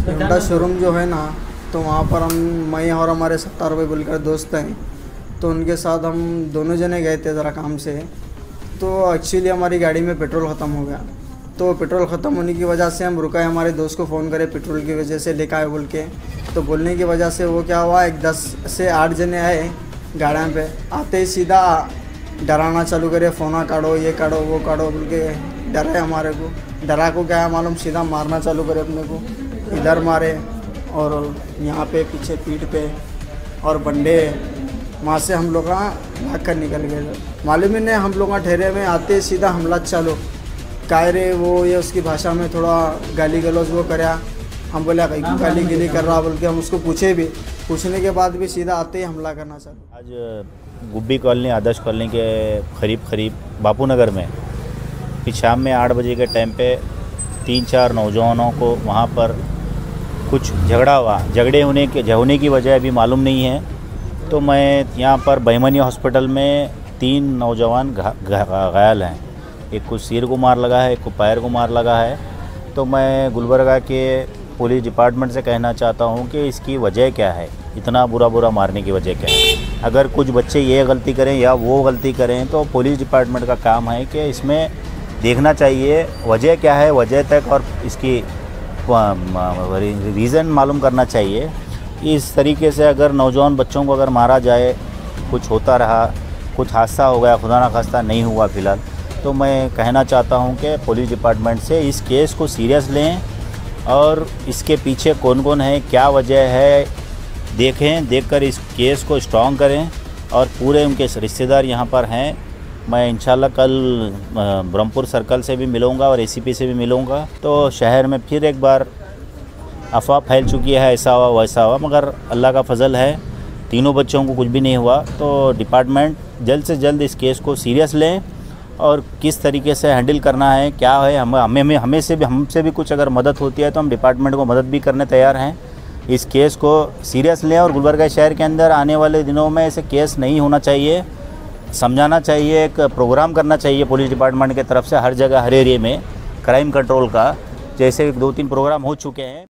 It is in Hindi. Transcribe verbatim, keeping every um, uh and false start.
होंडा शोरूम जो है ना, तो वहाँ पर हम मैं और हमारे सत्तार भाई बोलकर दोस्त हैं, तो उनके साथ हम दोनों जने गए थे ज़रा काम से। तो एक्चुअली हमारी गाड़ी में पेट्रोल ख़त्म हो गया, तो पेट्रोल ख़त्म होने की वजह से हम रुकाए, हमारे दोस्त को फ़ोन करे पेट्रोल की वजह से लेकर आए बोल के। तो बोलने की वजह से वो क्या हुआ, एक दस से आठ जने आए गाड़ियाँ पे, आते ही सीधा डराना चालू करे, फ़ोना काटो, ये काटो, वो काटो बोल के डराए हमारे को। डरा को क्या है मालूम, सीधा मारना चालू करे अपने को, इधर मारे और यहाँ पे पीछे पीठ पे और बंडे। वहाँ से हम लोग भाग कर निकल गए, मालूम ही नहीं हम लोग ठहरे में, आते सीधा हमला चालू कायरे वो ये उसकी भाषा में थोड़ा गाली गलौज वो कराया। हम बोले कहीं गाली गिली कर रहा बोल के हम उसको पूछे भी, पूछने के बाद भी सीधा आते ही हमला करना चालू। आज गुब्बी कॉलोनी आदर्श कॉलोनी के करीब करीब बापू नगर में कि शाम में आठ बजे के टाइम पे तीन चार नौजवानों को वहाँ पर कुछ झगड़ा हुआ। झगड़े होने के होने की वजह अभी मालूम नहीं है। तो मैं यहाँ पर बहमनी हॉस्पिटल में तीन नौजवान घायल हैं, एक को सिर को मार लगा है, एक को पैर को मार लगा है। तो मैं गुलबर्गा के पुलिस डिपार्टमेंट से कहना चाहता हूँ कि इसकी वजह क्या है, इतना बुरा बुरा मारने की वजह क्या है। अगर कुछ बच्चे ये गलती करें या वो गलती करें तो पुलिस डिपार्टमेंट का काम है कि इसमें देखना चाहिए वजह क्या है, वजह तक और इसकी रीज़न मालूम करना चाहिए। इस तरीके से अगर नौजवान बच्चों को अगर मारा जाए, कुछ होता रहा, कुछ हादसा हो गया, खुदा ना खास्ता नहीं हुआ फ़िलहाल, तो मैं कहना चाहता हूं कि पुलिस डिपार्टमेंट से इस केस को सीरियस लें और इसके पीछे कौन कौन है, क्या वजह है, देखें, देखकर इस केस को स्ट्रॉन्ग करें। और पूरे उनके रिश्तेदार यहाँ पर हैं। मैं इंशाल्लाह कल ब्रह्मपुर सर्कल से भी मिलूँगा और एसीपी से भी मिलूँगा। तो शहर में फिर एक बार अफवाह फैल चुकी है, ऐसा हुआ वैसा हुआ, मगर अल्लाह का फजल है तीनों बच्चों को कुछ भी नहीं हुआ। तो डिपार्टमेंट जल्द से जल्द इस केस को सीरियस लें और किस तरीके से हैंडल करना है, क्या है, हम हमें हमें से भी हमसे भी कुछ अगर मदद होती है तो हम डिपार्टमेंट को मदद भी करने तैयार हैं। इस केस को सीरियस लें और गुलबर्गा शहर के अंदर आने वाले दिनों में ऐसे केस नहीं होना चाहिए, समझाना चाहिए, एक प्रोग्राम करना चाहिए पुलिस डिपार्टमेंट की तरफ से हर जगह हर एरिया में क्राइम कंट्रोल का, जैसे दो तीन प्रोग्राम हो चुके हैं।